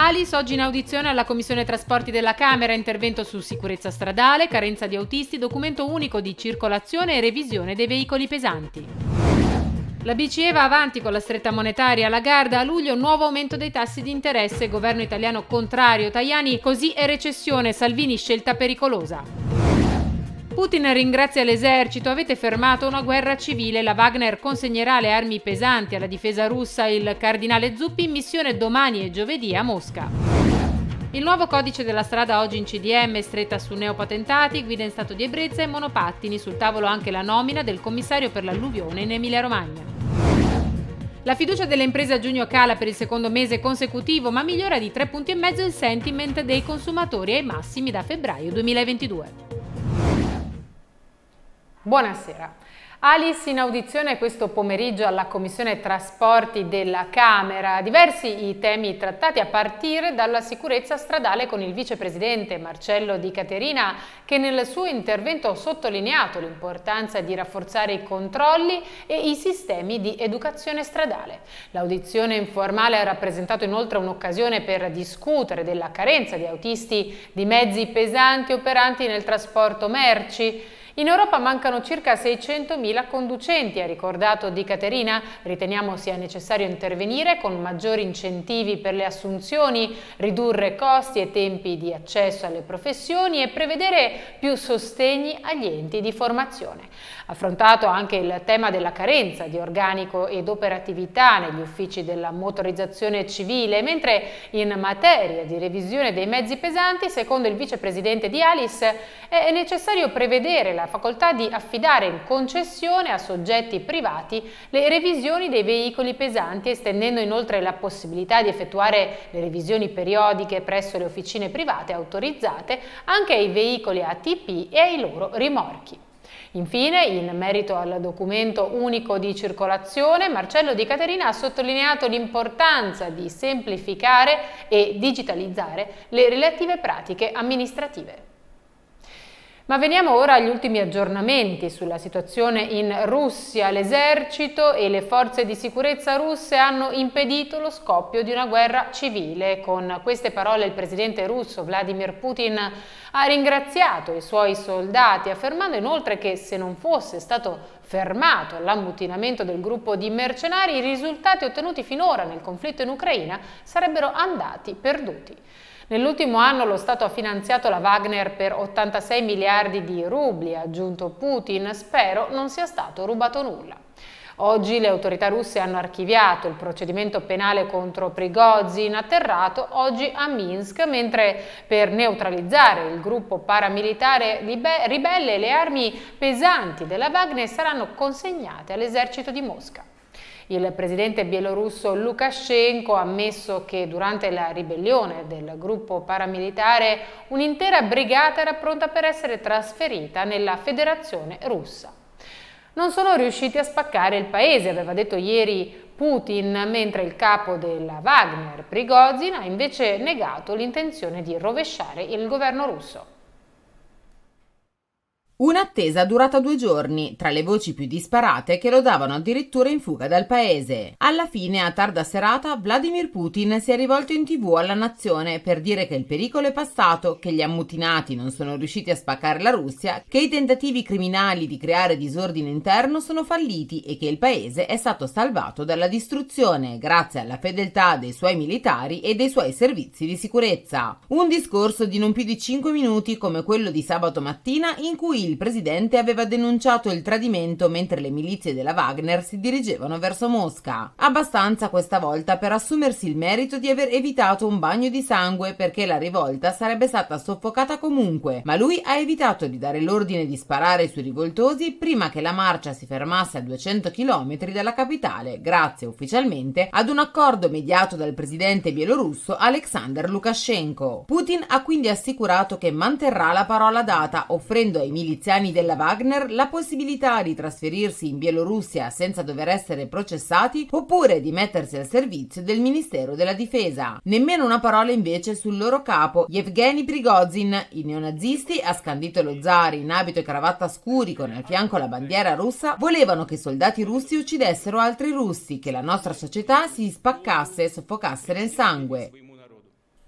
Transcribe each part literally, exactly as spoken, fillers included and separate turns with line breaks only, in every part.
Alice oggi in audizione alla Commissione Trasporti della Camera, intervento su sicurezza stradale, carenza di autisti, documento unico di circolazione e revisione dei veicoli pesanti. La B C E va avanti con la stretta monetaria, Lagarde a luglio nuovo aumento dei tassi di interesse, governo italiano contrario, Tajani così è recessione, Salvini scelta pericolosa. Putin ringrazia l'esercito, avete fermato una guerra civile, la Wagner consegnerà le armi pesanti alla difesa russa, il cardinale Zuppi in missione domani e giovedì a Mosca. Il nuovo codice della strada oggi in C D M, stretta su neopatentati, guida in stato di ebbrezza e monopattini, sul tavolo anche la nomina del commissario per l'alluvione in Emilia-Romagna. La fiducia delle imprese a giugno cala per il secondo mese consecutivo, ma migliora di tre punti e mezzo il sentiment dei consumatori ai massimi da febbraio duemilaventidue. Buonasera. Alice in audizione questo pomeriggio alla Commissione Trasporti della Camera. Diversi i temi trattati a partire dalla sicurezza stradale con il vicepresidente Marcello Di Caterina che nel suo intervento ha sottolineato l'importanza di rafforzare i controlli e i sistemi di educazione stradale. L'audizione informale ha rappresentato inoltre un'occasione per discutere della carenza di autisti di mezzi pesanti operanti nel trasporto merci. In Europa mancano circa seicentomila conducenti, ha ricordato Di Caterina. Riteniamo sia necessario intervenire con maggiori incentivi per le assunzioni, ridurre costi e tempi di accesso alle professioni e prevedere più sostegni agli enti di formazione. Affrontato anche il tema della carenza di organico ed operatività negli uffici della motorizzazione civile, mentre in materia di revisione dei mezzi pesanti, secondo il vicepresidente di Alice, è necessario prevedere la facoltà di affidare in concessione a soggetti privati le revisioni dei veicoli pesanti, estendendo inoltre la possibilità di effettuare le revisioni periodiche presso le officine private autorizzate anche ai veicoli A T P e ai loro rimorchi. Infine, in merito al documento unico di circolazione, Marcello Di Caterina ha sottolineato l'importanza di semplificare e digitalizzare le relative pratiche amministrative. Ma veniamo ora agli ultimi aggiornamenti sulla situazione in Russia. L'esercito e le forze di sicurezza russe hanno impedito lo scoppio di una guerra civile. Con queste parole il presidente russo Vladimir Putin ha ringraziato i suoi soldati, affermando inoltre che se non fosse stato fermato l'ammutinamento del gruppo di mercenari, i risultati ottenuti finora nel conflitto in Ucraina sarebbero andati perduti. Nell'ultimo anno lo Stato ha finanziato la Wagner per ottantasei miliardi di rubli, ha aggiunto Putin, spero non sia stato rubato nulla. Oggi le autorità russe hanno archiviato il procedimento penale contro Prigozhin, atterrato oggi a Minsk, mentre per neutralizzare il gruppo paramilitare ribelle le armi pesanti della Wagner saranno consegnate all'esercito di Mosca. Il presidente bielorusso Lukashenko ha ammesso che durante la ribellione del gruppo paramilitare un'intera brigata era pronta per essere trasferita nella Federazione russa. Non sono riusciti a spaccare il paese, aveva detto ieri Putin, mentre il capo della Wagner, Prigozhin, ha invece negato l'intenzione di rovesciare il governo russo.
Un'attesa durata due giorni, tra le voci più disparate che lo davano addirittura in fuga dal paese. Alla fine, a tarda serata, Vladimir Putin si è rivolto in tv alla nazione per dire che il pericolo è passato, che gli ammutinati non sono riusciti a spaccare la Russia, che i tentativi criminali di creare disordine interno sono falliti e che il paese è stato salvato dalla distruzione grazie alla fedeltà dei suoi militari e dei suoi servizi di sicurezza. Un discorso di non più di cinque minuti come quello di sabato mattina in cui il presidente aveva denunciato il tradimento mentre le milizie della Wagner si dirigevano verso Mosca. Abbastanza questa volta per assumersi il merito di aver evitato un bagno di sangue perché la rivolta sarebbe stata soffocata comunque, ma lui ha evitato di dare l'ordine di sparare sui rivoltosi prima che la marcia si fermasse a duecento chilometri dalla capitale, grazie ufficialmente ad un accordo mediato dal presidente bielorusso Alexander Lukashenko. Putin ha quindi assicurato che manterrà la parola data, offrendo ai miliziani della Wagner la possibilità di trasferirsi in Bielorussia senza dover essere processati oppure di mettersi al servizio del Ministero della Difesa. Nemmeno una parola invece sul loro capo, Yevgeny Prigozhin. I neonazisti, ha scandito lo zar in abito e cravatta scuri con al fianco la bandiera russa, volevano che soldati russi uccidessero altri russi, che la nostra società si spaccasse e soffocasse nel sangue.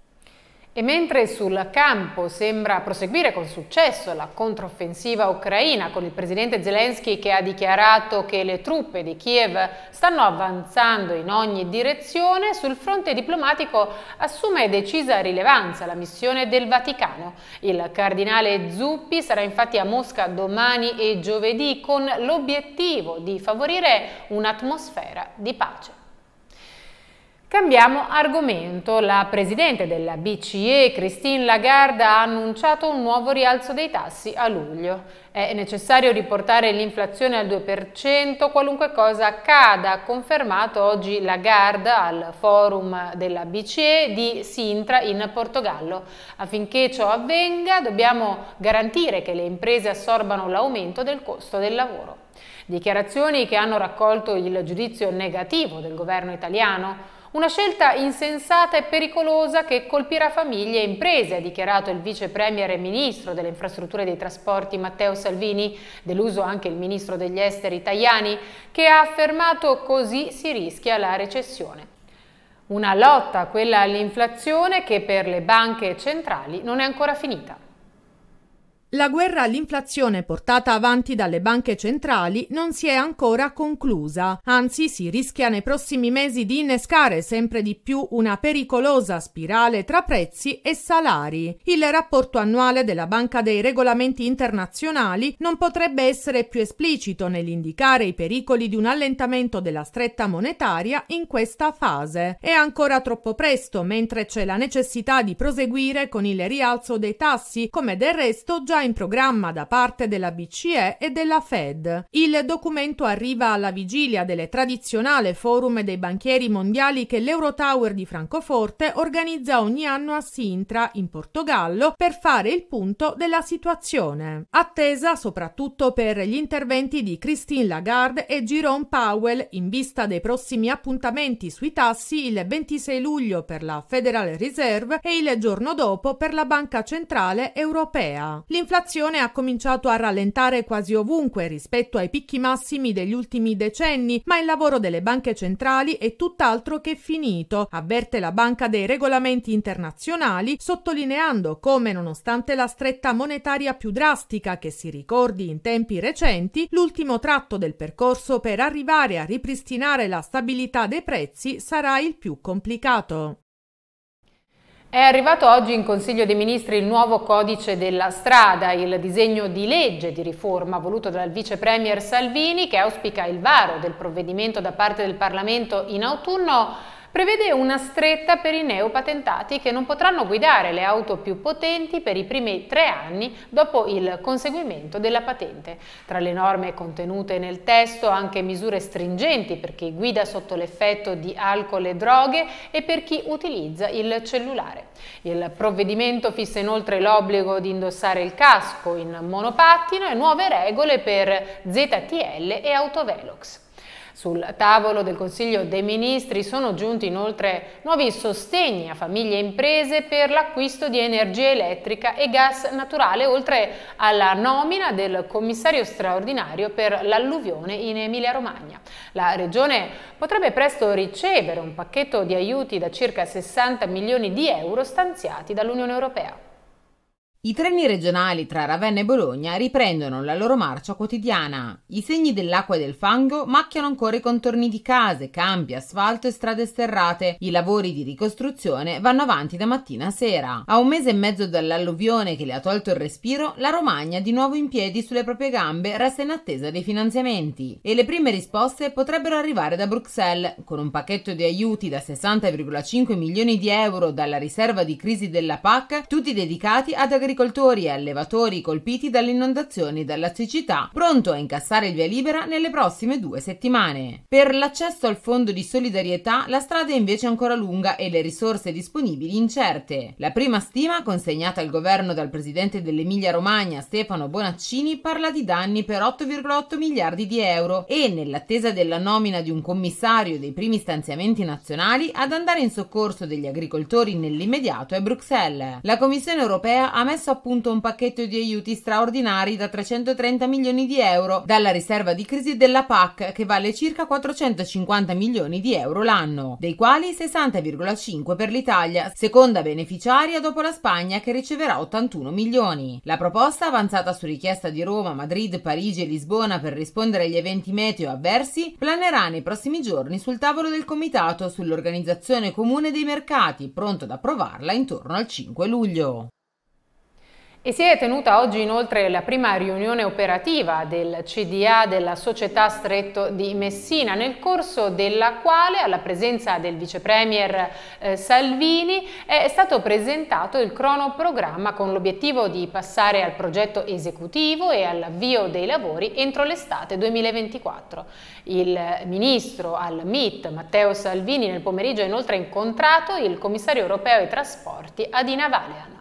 E mentre sul campo sembra proseguire con successo la controffensiva ucraina, con il presidente Zelensky che ha dichiarato che le truppe di Kiev stanno avanzando in ogni direzione, sul fronte diplomatico assume decisa rilevanza la missione del Vaticano. Il cardinale Zuppi sarà infatti a Mosca domani e giovedì con l'obiettivo di favorire un'atmosfera di pace. Cambiamo argomento. La presidente della B C E, Christine Lagarde, ha annunciato un nuovo rialzo dei tassi a luglio. È necessario riportare l'inflazione al due per cento, qualunque cosa accada, ha confermato oggi Lagarde al forum della B C E di Sintra in Portogallo. Affinché ciò avvenga, dobbiamo garantire che le imprese assorbano l'aumento del costo del lavoro. Dichiarazioni che hanno raccolto il giudizio negativo del governo italiano. Una scelta insensata e pericolosa che colpirà famiglie e imprese, ha dichiarato il vice premier e ministro delle infrastrutture e dei trasporti Matteo Salvini, deluso anche il ministro degli esteri Tajani, che ha affermato: così si rischia la recessione. Una lotta, quella all'inflazione, che per le banche centrali non è ancora finita.
La guerra all'inflazione portata avanti dalle banche centrali non si è ancora conclusa, anzi si rischia nei prossimi mesi di innescare sempre di più una pericolosa spirale tra prezzi e salari. Il rapporto annuale della Banca dei Regolamenti Internazionali non potrebbe essere più esplicito nell'indicare i pericoli di un allentamento della stretta monetaria in questa fase. È ancora troppo presto, mentre c'è la necessità di proseguire con il rialzo dei tassi, come del resto già in programma da parte della B C E e della Fed. Il documento arriva alla vigilia del tradizionale forum dei banchieri mondiali che l'Eurotower di Francoforte organizza ogni anno a Sintra, in Portogallo, per fare il punto della situazione. Attesa soprattutto per gli interventi di Christine Lagarde e Jerome Powell in vista dei prossimi appuntamenti sui tassi il ventisei luglio per la Federal Reserve e il giorno dopo per la Banca Centrale Europea. L'inflazione ha cominciato a rallentare quasi ovunque rispetto ai picchi massimi degli ultimi decenni, ma il lavoro delle banche centrali è tutt'altro che finito, avverte la Banca dei Regolamenti Internazionali, sottolineando come, nonostante la stretta monetaria più drastica che si ricordi in tempi recenti, l'ultimo tratto del percorso per arrivare a ripristinare la stabilità dei prezzi sarà il più complicato.
È arrivato oggi in Consiglio dei Ministri il nuovo codice della strada, il disegno di legge di riforma voluto dal vice premier Salvini, che auspica il varo del provvedimento da parte del Parlamento in autunno. Prevede una stretta per i neopatentati che non potranno guidare le auto più potenti per i primi tre anni dopo il conseguimento della patente. Tra le norme contenute nel testo anche misure stringenti per chi guida sotto l'effetto di alcol e droghe e per chi utilizza il cellulare. Il provvedimento fissa inoltre l'obbligo di indossare il casco in monopattino e nuove regole per Z T L e autovelox. Sul tavolo del Consiglio dei Ministri sono giunti inoltre nuovi sostegni a famiglie e imprese per l'acquisto di energia elettrica e gas naturale, oltre alla nomina del commissario straordinario per l'alluvione in Emilia-Romagna. La Regione potrebbe presto ricevere un pacchetto di aiuti da circa sessanta milioni di euro stanziati dall'Unione Europea.
I treni regionali tra Ravenna e Bologna riprendono la loro marcia quotidiana. I segni dell'acqua e del fango macchiano ancora i contorni di case, campi, asfalto e strade sterrate. I lavori di ricostruzione vanno avanti da mattina a sera. A un mese e mezzo dall'alluvione che le ha tolto il respiro, la Romagna, di nuovo in piedi sulle proprie gambe, resta in attesa dei finanziamenti. E le prime risposte potrebbero arrivare da Bruxelles, con un pacchetto di aiuti da sessanta virgola cinque milioni di euro dalla riserva di crisi della P A C, tutti dedicati ad agricoltori agricoltori e allevatori colpiti dalle inondazioni e dalla siccità, pronto a incassare il via libera nelle prossime due settimane. Per l'accesso al fondo di solidarietà la strada è invece ancora lunga e le risorse disponibili incerte. La prima stima consegnata al governo dal presidente dell'Emilia-Romagna Stefano Bonaccini parla di danni per otto virgola otto miliardi di euro e, nell'attesa della nomina di un commissario dei primi stanziamenti nazionali, ad andare in soccorso degli agricoltori nell'immediato è Bruxelles. La Commissione europea ha messo messo a punto un pacchetto di aiuti straordinari da trecentotrenta milioni di euro dalla riserva di crisi della P A C, che vale circa quattrocentocinquanta milioni di euro l'anno, dei quali sessanta virgola cinque per l'Italia, seconda beneficiaria dopo la Spagna, che riceverà ottantuno milioni. La proposta, avanzata su richiesta di Roma, Madrid, Parigi e Lisbona per rispondere agli eventi meteo avversi, planerà nei prossimi giorni sul tavolo del Comitato sull'organizzazione comune dei mercati, pronto ad approvarla intorno al cinque luglio.
E si è tenuta oggi inoltre la prima riunione operativa del C D A della Società Stretto di Messina, nel corso della quale, alla presenza del vice premier eh, Salvini, è stato presentato il cronoprogramma con l'obiettivo di passare al progetto esecutivo e all'avvio dei lavori entro l'estate duemilaventiquattro. Il ministro al M I T, Matteo Salvini, nel pomeriggio ha inoltre incontrato il commissario europeo ai trasporti, Adina Valean.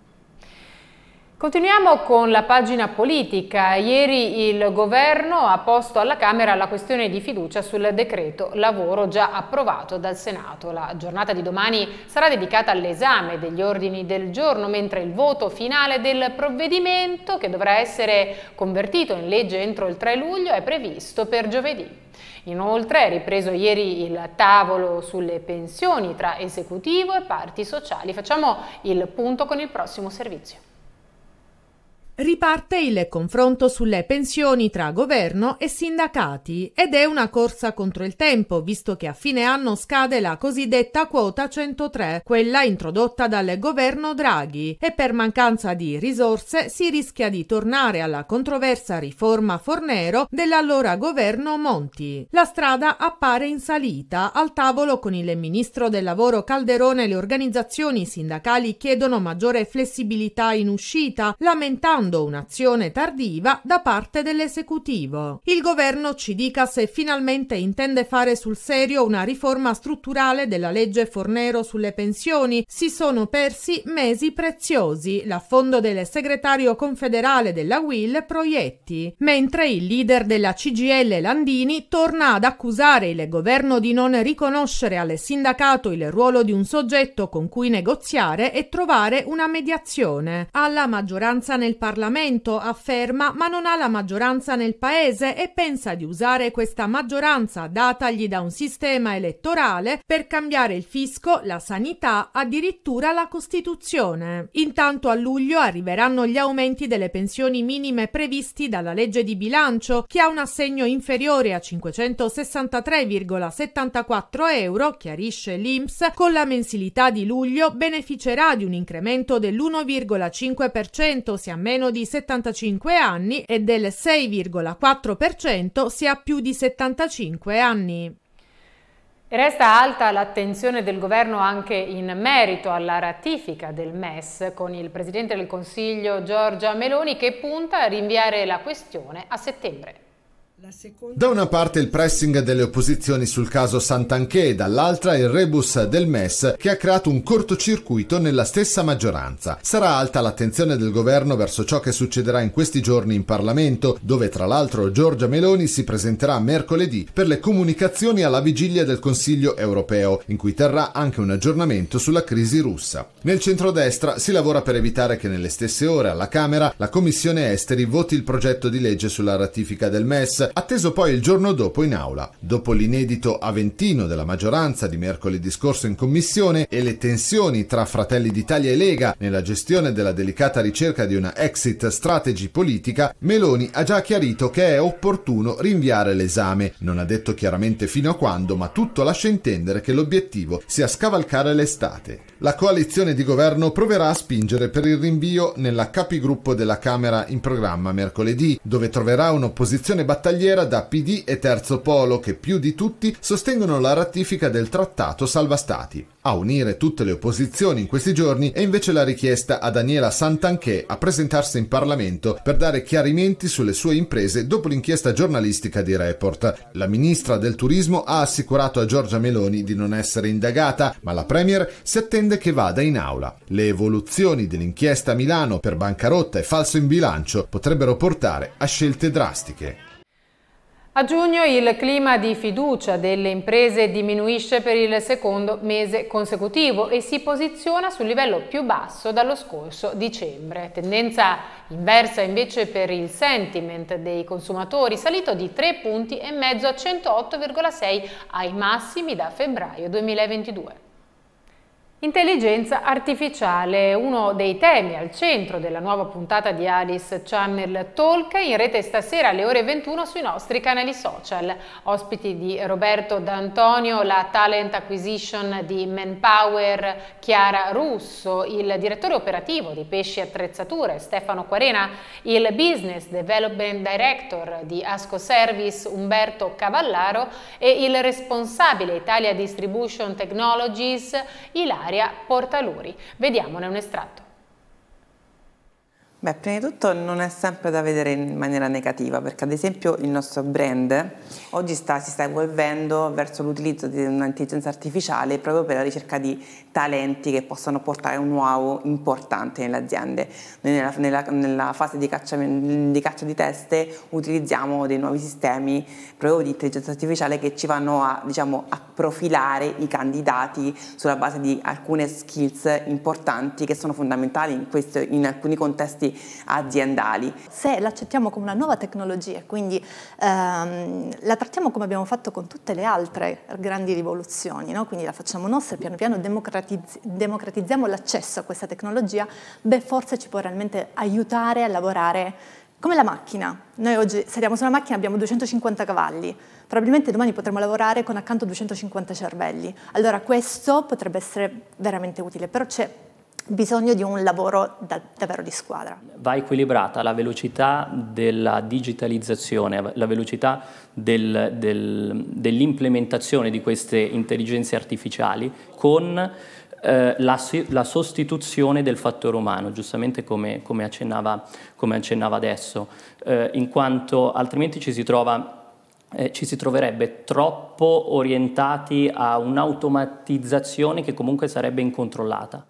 Continuiamo con la pagina politica. Ieri il governo ha posto alla Camera la questione di fiducia sul decreto lavoro già approvato dal Senato. La giornata di domani sarà dedicata all'esame degli ordini del giorno, mentre il voto finale del provvedimento, che dovrà essere convertito in legge entro il tre luglio, è previsto per giovedì. Inoltre è ripreso ieri il tavolo sulle pensioni tra esecutivo e parti sociali. Facciamo il punto con il prossimo servizio.
Riparte il confronto sulle pensioni tra governo e sindacati ed è una corsa contro il tempo, visto che a fine anno scade la cosiddetta quota centotré, quella introdotta dal governo Draghi, e per mancanza di risorse si rischia di tornare alla controversa riforma Fornero dell'allora governo Monti. La strada appare in salita. Al tavolo con il ministro del lavoro Calderone le organizzazioni sindacali chiedono maggiore flessibilità in uscita, lamentando un'azione tardiva da parte dell'esecutivo. Il governo ci dica se finalmente intende fare sul serio una riforma strutturale della legge Fornero sulle pensioni. Si sono persi mesi preziosi, l'affondo del segretario confederale della U I L Proietti, mentre il leader della C G I L Landini torna ad accusare il governo di non riconoscere al sindacato il ruolo di un soggetto con cui negoziare e trovare una mediazione. Alla maggioranza nel Parlamento Parlamento, afferma, ma non ha la maggioranza nel paese e pensa di usare questa maggioranza datagli da un sistema elettorale per cambiare il fisco, la sanità, addirittura la Costituzione. Intanto a luglio arriveranno gli aumenti delle pensioni minime previsti dalla legge di bilancio. Chi ha un assegno inferiore a cinquecentosessantatré virgola settantaquattro euro, chiarisce l'I N P S, con la mensilità di luglio beneficerà di un incremento dell'uno virgola cinque per cento se ha meno di settantacinque anni e del sei virgola quattro per cento se ha più di settantacinque anni.
Resta alta l'attenzione del governo anche in merito alla ratifica del M E S, con il Presidente del Consiglio Giorgia Meloni che punta a rinviare la questione a settembre.
Da una parte il pressing delle opposizioni sul caso Santanchè, dall'altra il rebus del M E S che ha creato un cortocircuito nella stessa maggioranza. Sarà alta l'attenzione del governo verso ciò che succederà in questi giorni in Parlamento, dove tra l'altro Giorgia Meloni si presenterà mercoledì per le comunicazioni alla vigilia del Consiglio europeo, in cui terrà anche un aggiornamento sulla crisi russa. Nel centrodestra si lavora per evitare che nelle stesse ore alla Camera la Commissione Esteri voti il progetto di legge sulla ratifica del M E S, atteso poi il giorno dopo in aula. Dopo l'inedito aventino della maggioranza di mercoledì scorso in commissione e le tensioni tra Fratelli d'Italia e Lega nella gestione della delicata ricerca di una exit strategy politica, Meloni ha già chiarito che è opportuno rinviare l'esame. Non ha detto chiaramente fino a quando, ma tutto lascia intendere che l'obiettivo sia scavalcare l'estate. La coalizione di governo proverà a spingere per il rinvio nella capigruppo della Camera in programma mercoledì, dove troverà un'opposizione battagliera da P D e Terzo Polo che più di tutti sostengono la ratifica del trattato salva stati. A unire tutte le opposizioni in questi giorni è invece la richiesta a Daniela Santanchè a presentarsi in Parlamento per dare chiarimenti sulle sue imprese dopo l'inchiesta giornalistica di Report. La ministra del Turismo ha assicurato a Giorgia Meloni di non essere indagata, ma la Premier si attende che vada in aula. Le evoluzioni dell'inchiesta a Milano per bancarotta e falso in bilancio potrebbero portare a scelte drastiche.
A giugno il clima di fiducia delle imprese diminuisce per il secondo mese consecutivo e si posiziona sul livello più basso dallo scorso dicembre. Tendenza inversa invece per il sentiment dei consumatori, salito di tre punti e mezzo a centootto virgola sei ai massimi da febbraio duemilaventidue. Intelligenza artificiale, uno dei temi al centro della nuova puntata di Alice Channel Talk, in rete stasera alle ore ventuno sui nostri canali social. Ospiti di Roberto D'Antonio, la Talent Acquisition di Manpower Chiara Russo, il direttore operativo di Pesci Attrezzature Stefano Quarena, il Business Development Director di Asco Service Umberto Cavallaro e il responsabile Italia Distribution Technologies Ilaria Portaluri. Vediamone un estratto.
Beh, prima di tutto non è sempre da vedere in maniera negativa, perché ad esempio il nostro brand oggi sta, si sta evolvendo verso l'utilizzo di un'intelligenza artificiale proprio per la ricerca di talenti che possano portare un wow importante nelle aziende. Noi nella, nella, nella fase di caccia, di caccia di teste utilizziamo dei nuovi sistemi proprio di intelligenza artificiale che ci vanno a, diciamo, a profilare i candidati sulla base di alcune skills importanti che sono fondamentali in, questo, in alcuni contesti aziendali.
Se l'accettiamo come una nuova tecnologia, quindi ehm, la trattiamo come abbiamo fatto con tutte le altre grandi rivoluzioni, no? Quindi la facciamo nostra, piano piano democratizz- democratizziamo l'accesso a questa tecnologia, beh, forse ci può realmente aiutare a lavorare come la macchina. Noi oggi saliamo su una macchina, abbiamo duecentocinquanta cavalli, probabilmente domani potremo lavorare con accanto duecentocinquanta cervelli. Allora questo potrebbe essere veramente utile, però c'è bisogno di un lavoro da, davvero di squadra.
Va equilibrata la velocità della digitalizzazione, la velocità del, del, dell'implementazione di queste intelligenze artificiali con eh, la, la sostituzione del fattore umano, giustamente come, come, accennava, come accennava adesso, eh, in quanto altrimenti ci si trova Eh, ci si troverebbe troppo orientati a un'automatizzazione che comunque sarebbe incontrollata.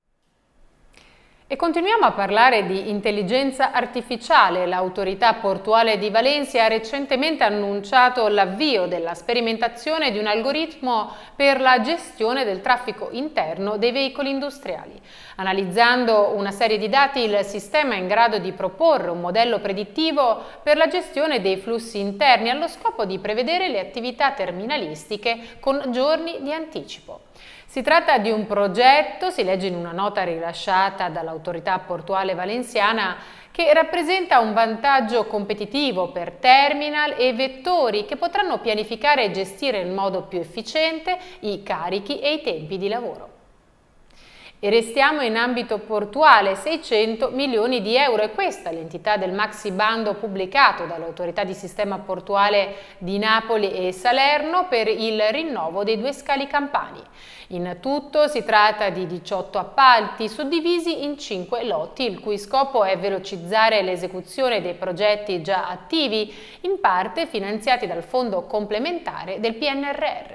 E continuiamo a parlare di intelligenza artificiale. L'autorità portuale di Valencia ha recentemente annunciato l'avvio della sperimentazione di un algoritmo per la gestione del traffico interno dei veicoli industriali. Analizzando una serie di dati, il sistema è in grado di proporre un modello predittivo per la gestione dei flussi interni allo scopo di prevedere le attività terminalistiche con giorni di anticipo. Si tratta di un progetto, si legge in una nota rilasciata dall'autorità portuale valenziana, che rappresenta un vantaggio competitivo per terminal e vettori che potranno pianificare e gestire in modo più efficiente i carichi e i tempi di lavoro. E restiamo in ambito portuale, seicento milioni di euro, è questa l'entità del maxi bando pubblicato dall'autorità di sistema portuale di Napoli e Salerno per il rinnovo dei due scali campani. In tutto si tratta di diciotto appalti suddivisi in cinque lotti, il cui scopo è velocizzare l'esecuzione dei progetti già attivi, in parte finanziati dal fondo complementare del P N R R.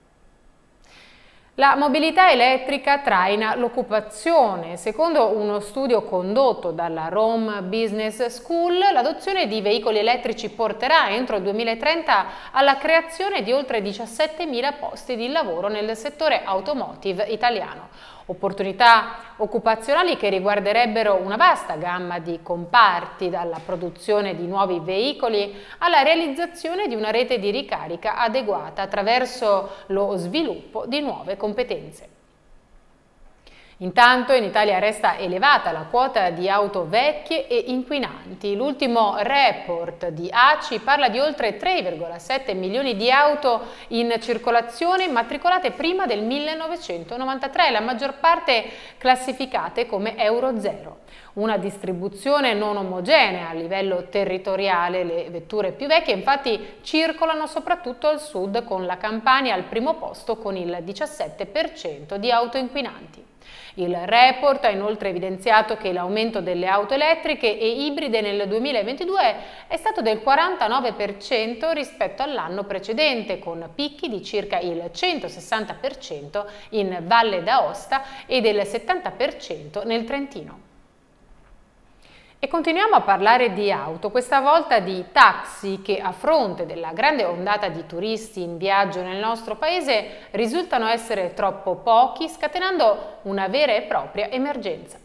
La mobilità elettrica traina l'occupazione. Secondo uno studio condotto dalla Rome Business School, l'adozione di veicoli elettrici porterà entro il duemilatrenta alla creazione di oltre diciassettemila posti di lavoro nel settore automotive italiano. Opportunità occupazionali che riguarderebbero una vasta gamma di comparti, dalla produzione di nuovi veicoli alla realizzazione di una rete di ricarica adeguata attraverso lo sviluppo di nuove competenze. Intanto in Italia resta elevata la quota di auto vecchie e inquinanti. L'ultimo report di A C I parla di oltre tre virgola sette milioni di auto in circolazione immatricolate prima del millenovecentonovantatré, la maggior parte classificate come Euro zero. Una distribuzione non omogenea a livello territoriale. Le vetture più vecchie infatti circolano soprattutto al sud, con la Campania al primo posto con il diciassette per cento di auto inquinanti. Il report ha inoltre evidenziato che l'aumento delle auto elettriche e ibride nel duemilaventidue è stato del quarantanove per cento rispetto all'anno precedente, con picchi di circa il centosessanta per cento in Valle d'Aosta e del settanta per cento nel Trentino. E continuiamo a parlare di auto, questa volta di taxi che a fronte della grande ondata di turisti in viaggio nel nostro paese risultano essere troppo pochi, scatenando una vera e propria emergenza.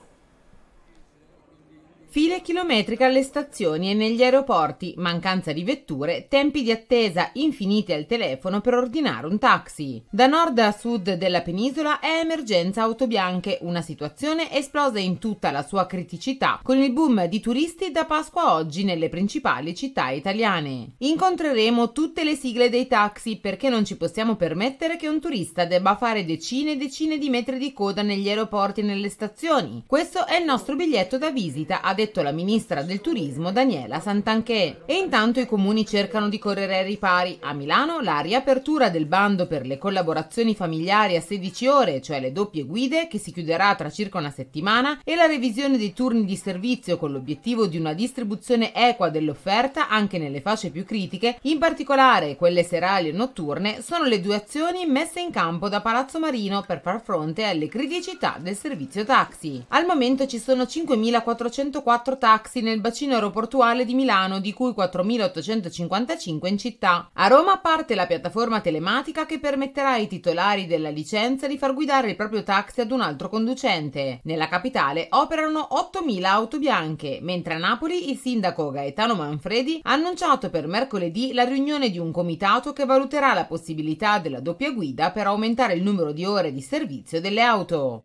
File chilometriche alle stazioni e negli aeroporti, mancanza di vetture, tempi di attesa infiniti al telefono per ordinare un taxi. Da nord a sud della penisola è emergenza auto bianche, una situazione esplosa in tutta la sua criticità con il boom di turisti da Pasqua a oggi nelle principali città italiane. Incontreremo tutte le sigle dei taxi perché non ci possiamo permettere che un turista debba fare decine e decine di metri di coda negli aeroporti e nelle stazioni. Questo è il nostro biglietto da visita, ha detto la ministra del turismo Daniela Santanchè. E intanto i comuni cercano di correre ai ripari. A Milano la riapertura del bando per le collaborazioni familiari a sedici ore, cioè le doppie guide, che si chiuderà tra circa una settimana, e la revisione dei turni di servizio con l'obiettivo di una distribuzione equa dell'offerta anche nelle fasce più critiche, in particolare quelle serali e notturne, sono le due azioni messe in campo da Palazzo Marino per far fronte alle criticità del servizio taxi. Al momento ci sono cinquemilaquattrocentoquattro taxi nel bacino aeroportuale di Milano, di cui quattromilaottocentocinquantacinque in città. A Roma parte la piattaforma telematica che permetterà ai titolari della licenza di far guidare il proprio taxi ad un altro conducente. Nella capitale operano ottomila auto bianche, mentre a Napoli il sindaco Gaetano Manfredi ha annunciato per mercoledì la riunione di un comitato che valuterà la possibilità della doppia guida per aumentare il numero di ore di servizio delle auto.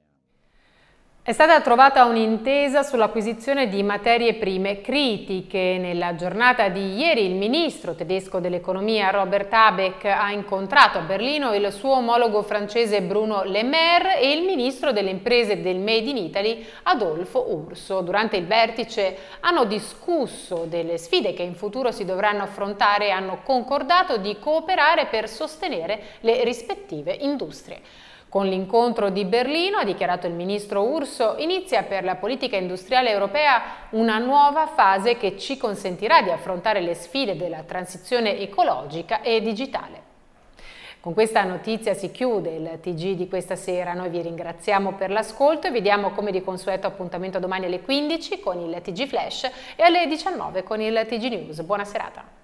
È stata trovata un'intesa sull'acquisizione di materie prime critiche. Nella giornata di ieri il ministro tedesco dell'economia Robert Habeck ha incontrato a Berlino il suo omologo francese Bruno Le Maire e il ministro delle imprese del Made in Italy Adolfo Urso. Durante il vertice hanno discusso delle sfide che in futuro si dovranno affrontare e hanno concordato di cooperare per sostenere le rispettive industrie. Con l'incontro di Berlino, ha dichiarato il ministro Urso, inizia per la politica industriale europea una nuova fase che ci consentirà di affrontare le sfide della transizione ecologica e digitale. Con questa notizia si chiude il T G di questa sera. Noi vi ringraziamo per l'ascolto e vi diamo come di consueto appuntamento domani alle quindici con il T G Flash e alle diciannove con il T G News. Buona serata.